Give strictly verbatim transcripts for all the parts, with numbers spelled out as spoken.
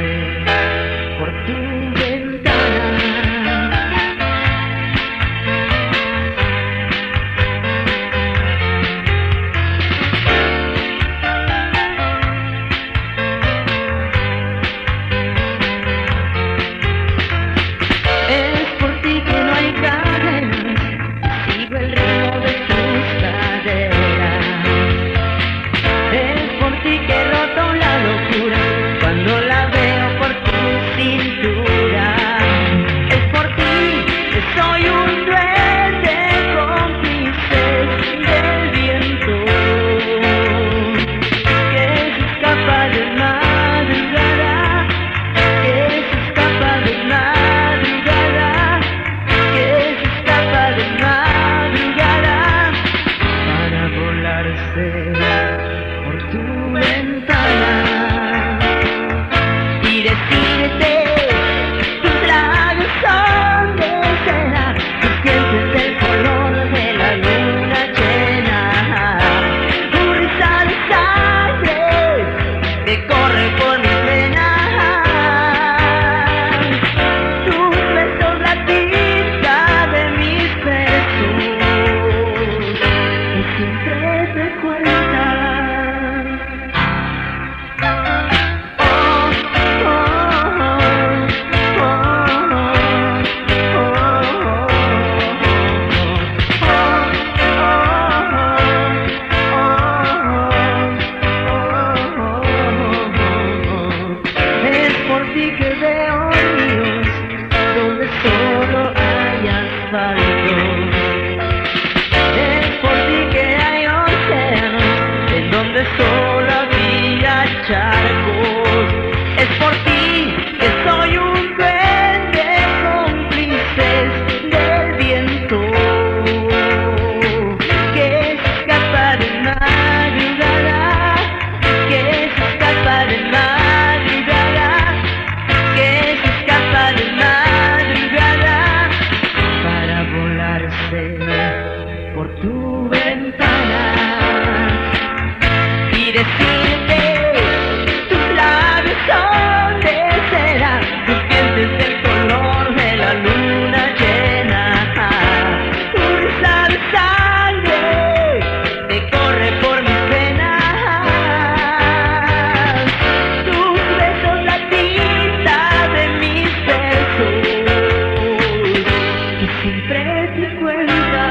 por tu ventana. Es por ti que no hay cadenas, sigo el ritmo de tus caderas. Es por ti que he roto la locura cuando la veo por tu cintura. Es por ti que soy un duende cómplice del viento que se escapa de madrugada, que se escapa de madrugada, que se escapa de madrugada para volarse por tu ventana y decirte tus labios son de cera, tus dientes del color de la luna llena, tu risa de sangre que corre por mis venas, tus besos la tinta de mis besos que siempre te cuentan. Es por ti que veo ríos donde solo hay asfalto. Es por ti que hay océanos en donde solo había charcos. Es por ti que soy un duende cómplice del viento que se escapa de madrugada, que se escapa de madrugada, que se escapa de madrugada para volarse por tu ventana y decirte tus labios son de cera, tus dientes del color de la luna llena, tu risa de sangre que corre por mis venas, tus besos la tinta de mis besos que siempre te cuentan.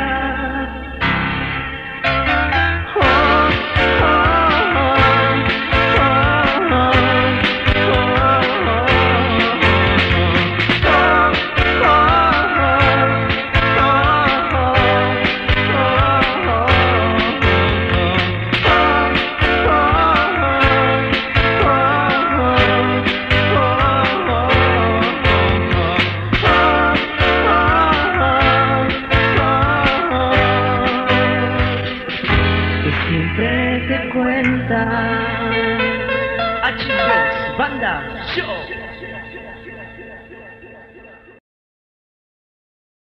Que siempre te cuentan. H dos Banda Show.